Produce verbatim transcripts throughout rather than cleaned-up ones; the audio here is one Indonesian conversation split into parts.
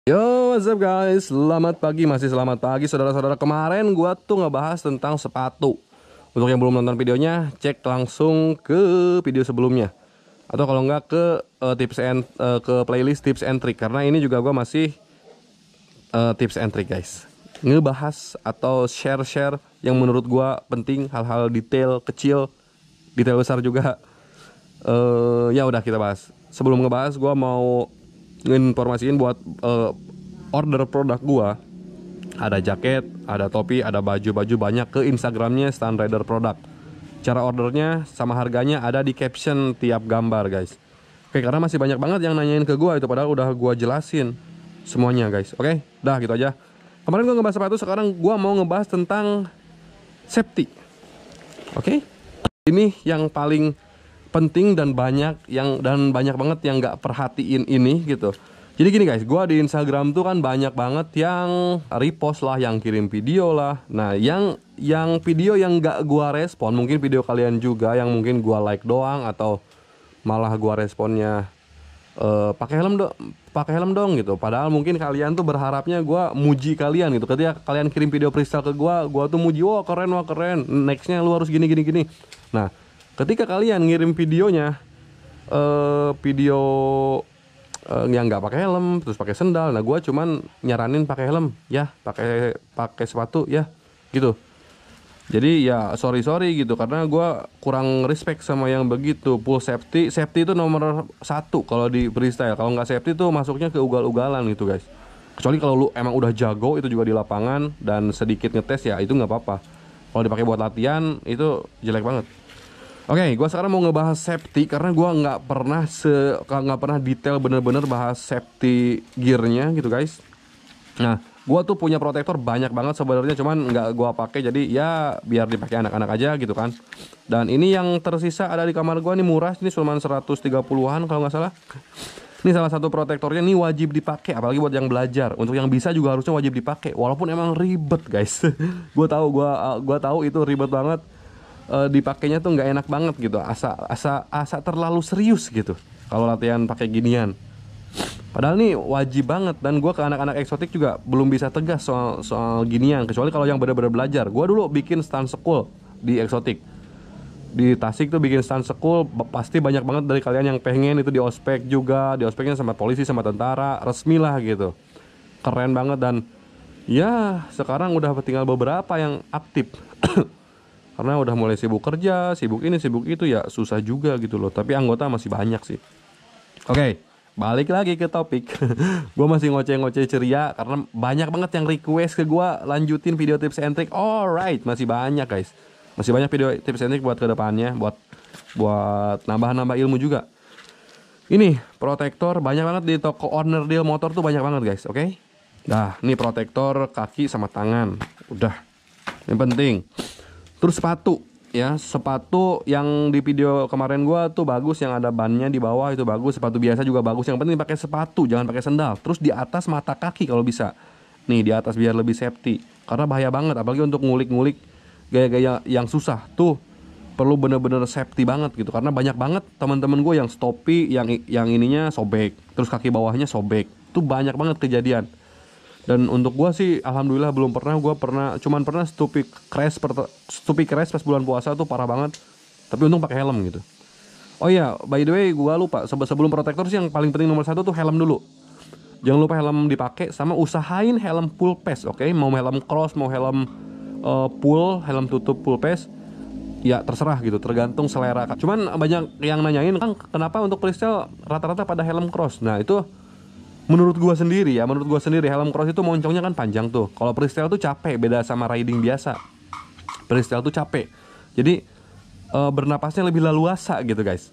Yo, what's up guys? Selamat pagi, masih selamat pagi saudara-saudara. Kemarin gua tuh ngebahas tentang sepatu. Untuk yang belum nonton videonya, cek langsung ke video sebelumnya. Atau kalau nggak ke eh, tips and eh, ke playlist tips and trick, karena ini juga gua masih eh, tips and trick guys. Ngebahas atau share-share yang menurut gua penting, hal-hal detail kecil, detail besar juga. Eh ya udah kita bahas. Sebelum ngebahas, gua mau nginformasiin buat eh, order produk gua. Ada jaket, ada topi, ada baju-baju banyak ke Instagramnya Stan Rider Product. Cara ordernya sama harganya ada di caption tiap gambar guys. Oke, karena masih banyak banget yang nanyain ke gua itu, padahal udah gua jelasin semuanya guys. Oke, dah gitu aja. Kemarin gua ngebahas sepatu, sekarang gua mau ngebahas tentang safety. Oke, ini yang paling penting dan banyak yang dan banyak banget yang nggak perhatiin ini gitu. Jadi gini guys, gua di Instagram tuh kan banyak banget yang repost lah, yang kirim video lah. Nah, yang yang video yang nggak gua respon, mungkin video kalian juga yang mungkin gua like doang atau malah gua responnya eh, pakai helm dong, pakai helm dong gitu. Padahal mungkin kalian tuh berharapnya gua muji kalian gitu. Ketika kalian kirim video freestyle ke gua, gua tuh muji, wah keren, wah keren. Nextnya lu harus gini gini gini. Nah, ketika kalian ngirim videonya, eh video eh, yang nggak pakai helm, terus pakai sendal, nah gue cuman nyaranin pakai helm, ya, pakai pakai sepatu, ya, gitu. Jadi ya sorry sorry gitu, karena gue kurang respect sama yang begitu. Full safety, safety itu nomor satu kalau di freestyle. Kalau nggak safety tuh masuknya ke ugal-ugalan gitu guys. Kecuali kalau lu emang udah jago itu juga di lapangan dan sedikit ngetes, ya itu nggak apa-apa. Kalau dipakai buat latihan itu jelek banget. Oke, gue sekarang mau ngebahas safety karena gue nggak pernah se nggak pernah detail bener-bener bahas safety gearnya gitu guys. Nah, gue tuh punya protektor banyak banget sebenarnya, cuman nggak gue pakai, jadi ya biar dipakai anak-anak aja gitu kan. Dan ini yang tersisa ada di kamar gue nih, murah, ini cuma seratus tiga puluhan kalau nggak salah. Ini salah satu protektornya, nih wajib dipakai apalagi buat yang belajar. Untuk yang bisa juga harusnya wajib dipakai, walaupun emang ribet guys. Gue tahu, gue gua tahu itu ribet banget. Eh, dipakainya tuh nggak enak banget gitu, asa asa asa terlalu serius gitu kalau latihan pakai ginian. Padahal nih wajib banget, dan gue ke anak-anak eksotik juga belum bisa tegas soal soal ginian, kecuali kalau yang benar-benar belajar. Gue dulu bikin stand school di eksotik di Tasik tuh, bikin stand school, pasti banyak banget dari kalian yang pengen itu di ospek juga. Di ospeknya sama polisi sama tentara resmi lah gitu, keren banget. Dan ya sekarang udah tinggal beberapa yang aktif karena udah mulai sibuk kerja, sibuk ini, sibuk itu, ya susah juga gitu loh. Tapi anggota masih banyak sih. Oke, balik lagi ke topik. Gue masih ngoceh-ngoceh ceria karena banyak banget yang request ke gue lanjutin video tips and trick. Alright, masih banyak guys. Masih banyak video tips and trick buat kedepannya, buat buat nambah-nambah ilmu juga. Ini protektor banyak banget di toko owner deal motor tuh, banyak banget guys. Oke, nah ini protektor kaki sama tangan, udah, yang penting. Terus sepatu, ya sepatu yang di video kemarin gua tuh bagus, yang ada bannya di bawah itu bagus. Sepatu biasa juga bagus, yang penting pakai sepatu, jangan pakai sendal. Terus di atas mata kaki kalau bisa, nih di atas biar lebih safety, karena bahaya banget apalagi untuk ngulik-ngulik gaya-gaya yang susah tuh. Perlu bener-bener safety banget gitu, karena banyak banget teman-teman gue yang stopi, yang yang ininya sobek, terus kaki bawahnya sobek, tuh banyak banget kejadian. Dan untuk gua sih alhamdulillah belum pernah. Gua pernah cuman pernah stupi crash per, stupi crash pas bulan puasa tuh parah banget. Tapi untung pakai helm gitu. Oh iya, by the way gua lupa, sebelum protektor sih yang paling penting nomor satu tuh helm dulu. Jangan lupa helm dipakai, sama usahain helm full face, oke? Okay? Mau helm cross, mau helm uh, full, helm tutup full face, ya terserah gitu, tergantung selera. Cuman banyak yang nanyain kan kenapa untuk freestyle rata-rata pada helm cross. Nah itu menurut gua sendiri ya, menurut gua sendiri helm cross itu moncongnya kan panjang tuh. Kalau freestyle tuh capek, beda sama riding biasa. Freestyle tuh capek. Jadi e, bernapasnya lebih leluasa gitu guys.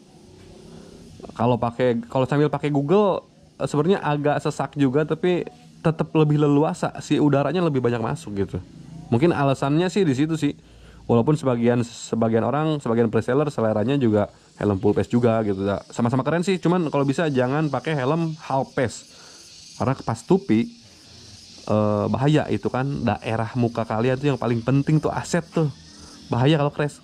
Kalau pakai kalau sambil pakai Google e, sebenarnya agak sesak juga, tapi tetap lebih leluasa, si udaranya lebih banyak masuk gitu. Mungkin alasannya sih di situ sih. Walaupun sebagian sebagian orang, sebagian freestyler seleranya juga helm full face juga gitu. Sama-sama keren sih, cuman kalau bisa jangan pakai helm half face. Karena pas tupi eh, bahaya itu kan, daerah muka kalian tuh yang paling penting tuh, aset tuh, bahaya kalau crash.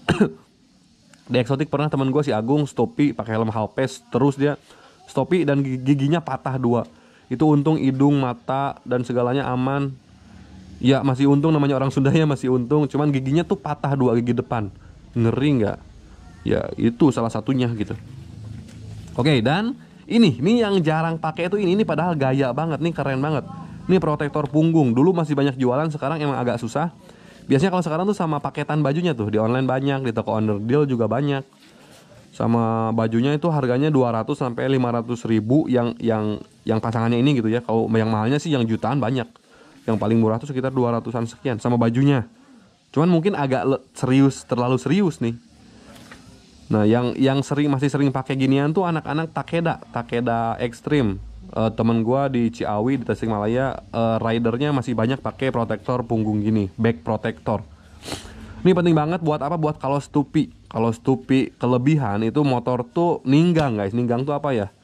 Di eksotik pernah teman gue si Agung stopi pakai helm half face, terus dia stopi dan giginya patah dua. Itu untung hidung, mata dan segalanya aman. Ya masih untung, namanya orang Sundanya masih untung. Cuman giginya tuh patah dua gigi depan. Ngeri nggak? Ya itu salah satunya gitu. Oke, dan ini, ini yang jarang pakai itu ini, ini padahal gaya banget nih, keren banget. Ini protektor punggung. Dulu masih banyak jualan, sekarang emang agak susah. Biasanya kalau sekarang tuh sama paketan bajunya tuh, di online banyak, di toko Underdeal juga banyak. Sama bajunya itu harganya dua ratus sampai lima ratus ribu yang yang yang pasangannya ini gitu ya. Kalau yang mahalnya sih yang jutaan banyak. Yang paling murah tuh sekitar dua ratusan sekian sama bajunya. Cuman mungkin agak serius, terlalu serius nih. Nah, yang yang sering masih sering pakai ginian tuh anak-anak Takeda, Takeda Extreme. Uh, temen gua di Ciawi di Tasikmalaya, uh, ridernya masih banyak pakai protektor punggung gini, back protector. Ini penting banget buat apa? Buat kalau stupi. Kalau stupi kelebihan itu motor tuh ninggang, guys. Ninggang tuh apa ya?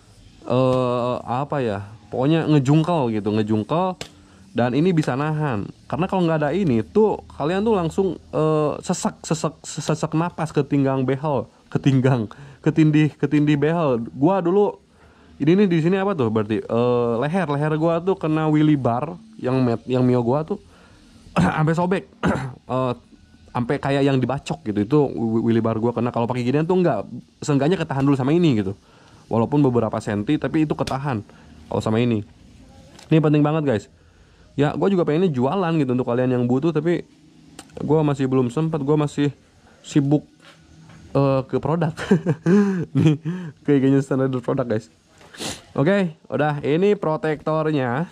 Eh apa ya? Pokoknya ngejungkel gitu, ngejungkel. Dan ini bisa nahan. Karena kalau nggak ada ini tuh kalian tuh langsung uh, sesak, sesak, sesak napas ketinggang behel, ketinggang, ketindih, ketindih behel. Gua dulu ini nih di sini apa tuh? Berarti uh, leher, leher gua tuh kena wheelie bar yang met, yang Mio gua tuh sampai sobek. uh, sampai kayak yang dibacok gitu. Itu wheelie bar gua kena. Kalau pakai ginian tuh enggak, seenggaknya ketahan dulu sama ini gitu. Walaupun beberapa senti tapi itu ketahan kalau sama ini. Ini penting banget, guys. Ya, gue juga pengennya jualan gitu untuk kalian yang butuh, tapi gue masih belum sempat, gue masih sibuk uh, ke produk. Nih, kayaknya standar produk, guys. Oke, okay, udah. Ini protektornya.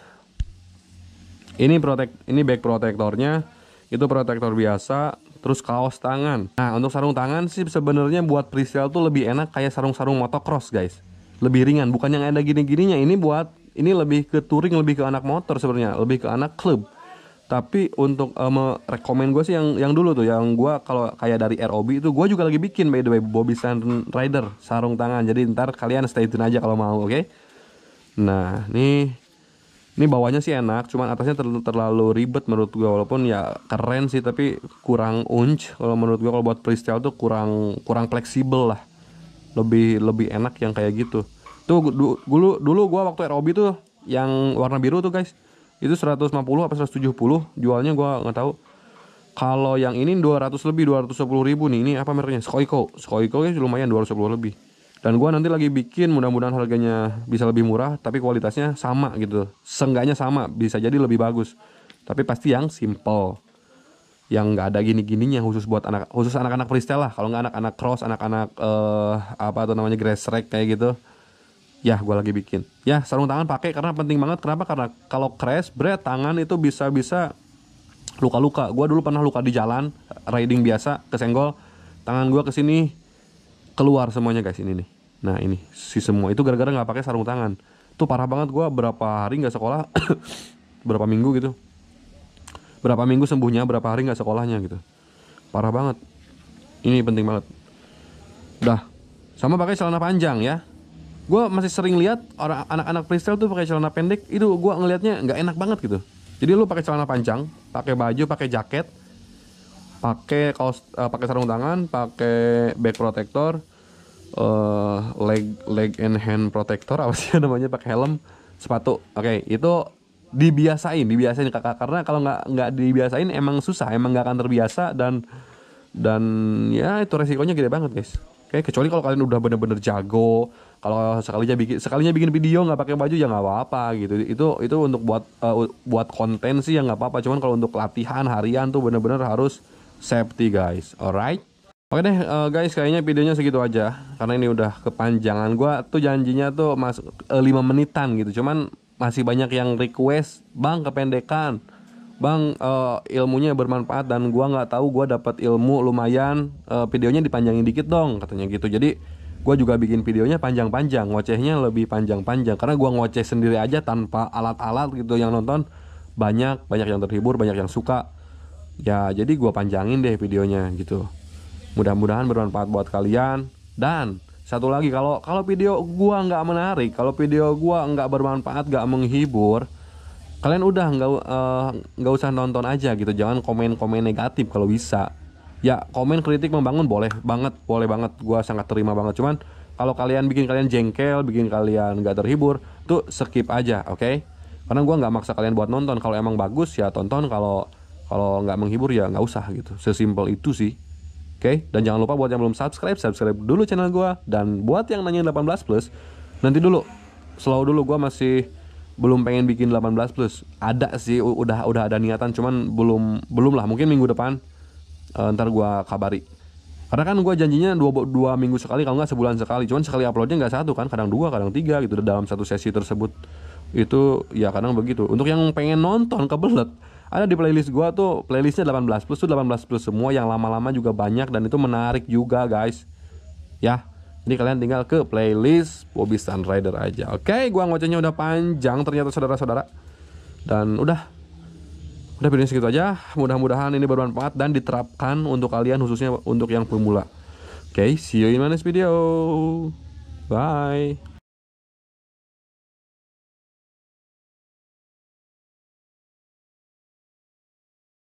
Ini protek, ini back protektornya. Itu protektor biasa. Terus kaos tangan. Nah, untuk sarung tangan sih sebenarnya buat freestyle tuh lebih enak kayak sarung-sarung motocross, guys. Lebih ringan, bukan yang ada gini-gininya. Ini buat ini lebih ke touring, lebih ke anak motor sebenarnya, lebih ke anak klub. Tapi untuk um, rekomen gue sih yang yang dulu tuh, yang gue kalau kayak dari R O B itu gue juga lagi bikin, by the way, Bobby Sand Rider sarung tangan. Jadi ntar kalian stay tune aja kalau mau, oke? Okay? Nah, nih ini bawahnya sih enak, cuman atasnya ter terlalu ribet menurut gue, walaupun ya keren sih tapi kurang unch kalau menurut gue. Kalau buat freestyle tuh kurang kurang fleksibel lah. Lebih lebih enak yang kayak gitu. Tuh dulu dulu gua waktu R O B tuh yang warna biru tuh, guys. Itu seratus lima puluh apa seratus tujuh puluh jualnya, gua nggak tahu. Kalau yang ini dua ratus lebih, dua ratus sepuluh ribu nih. Ini apa mereknya? Skoiko. Skoiko ya lumayan dua ratus sepuluh lebih. Dan gua nanti lagi bikin, mudah-mudahan harganya bisa lebih murah tapi kualitasnya sama gitu. Seenggaknya sama, bisa jadi lebih bagus. Tapi pasti yang simple. Yang nggak ada gini-gininya, khusus buat anak, khusus anak-anak freestyle lah. Kalau nggak anak-anak cross, anak-anak uh, apa tuh namanya grass track kayak gitu. Ya, gue lagi bikin. Ya, sarung tangan pakai karena penting banget. Kenapa? Karena kalau crash, berat tangan itu bisa-bisa luka-luka. Gue dulu pernah luka di jalan, riding biasa, kesenggol. Tangan gue kesini keluar semuanya, guys. Ini nih. Nah, ini si semua itu gara-gara nggak pakai sarung tangan. Tuh parah banget, gue berapa hari nggak sekolah, berapa minggu gitu. Berapa minggu sembuhnya, berapa hari nggak sekolahnya gitu. Parah banget. Ini penting banget. Udah. Sama pakai celana panjang ya. Gue masih sering lihat orang anak-anak freestyle tuh pakai celana pendek, itu gue ngelihatnya nggak enak banget gitu. Jadi lu pakai celana panjang, pakai baju, pakai jaket, pakai kaos, uh, pakai sarung tangan, pakai back protector, uh, leg leg and hand protector apa sih namanya, pakai helm, sepatu. Oke, okay, itu dibiasain, dibiasain kakak. Karena kalau nggak nggak dibiasain emang susah, emang nggak akan terbiasa dan dan ya itu resikonya gede banget, guys. Oke, okay, kecuali kalau kalian udah bener-bener jago. Kalau sekalinya bikin sekalinya bikin video nggak pakai baju ya nggak apa-apa gitu. Itu itu untuk buat uh, buat konten sih ya nggak apa-apa. Cuman kalau untuk latihan harian tuh bener-bener harus safety, guys. Alright. Oke deh uh, guys, kayaknya videonya segitu aja karena ini udah kepanjangan. Gua tuh janjinya tuh masuk uh, lima menitan gitu. Cuman masih banyak yang request, "Bang, kependekan. Bang, uh, ilmunya bermanfaat dan gua nggak tahu gua dapat ilmu lumayan. Uh, videonya dipanjangin dikit dong," katanya gitu. Jadi gue juga bikin videonya panjang-panjang, ngocehnya lebih panjang-panjang karena gue ngoceh sendiri aja tanpa alat-alat gitu. Yang nonton banyak, banyak yang terhibur, banyak yang suka. Ya jadi gue panjangin deh videonya gitu. Mudah-mudahan bermanfaat buat kalian. Dan satu lagi, kalau kalau video gue nggak menarik, kalau video gue nggak bermanfaat, nggak menghibur, kalian udah nggak uh, nggak usah nonton aja gitu. Jangan komen-komen negatif kalau bisa. Ya komen kritik membangun boleh banget, boleh banget, gue sangat terima banget. Cuman kalau kalian bikin kalian jengkel, bikin kalian nggak terhibur, tuh skip aja, oke? Okay? Karena gue nggak maksa kalian buat nonton. Kalau emang bagus ya tonton, kalau kalau nggak menghibur ya nggak usah gitu. Sesimpel itu sih. Oke? Okay? Dan jangan lupa buat yang belum subscribe, subscribe dulu channel gue. Dan buat yang nanya delapan belas plus, nanti dulu, slow dulu, gue masih belum pengen bikin delapan belas plus. Ada sih, udah udah ada niatan, cuman belum belum lah. Mungkin minggu depan uh, ntar gue kabari. Karena kan gue janjinya dua, dua minggu sekali, kalau nggak sebulan sekali. Cuman sekali uploadnya nggak satu kan, kadang dua, kadang tiga gitu dalam satu sesi tersebut. Itu ya kadang begitu. Untuk yang pengen nonton kebelet, ada di playlist gue tuh, playlistnya delapan belas plus tuh delapan belas plus semua, yang lama-lama juga banyak dan itu menarik juga guys. Ya, jadi kalian tinggal ke playlist Bobby Stunt Rider aja. Oke, gue ngocehnya udah panjang ternyata saudara-saudara. Dan udah Udah videonya segitu aja. Mudah-mudahan ini bermanfaat dan diterapkan untuk kalian, khususnya untuk yang pemula. Oke, okay, see you in my next video. Bye.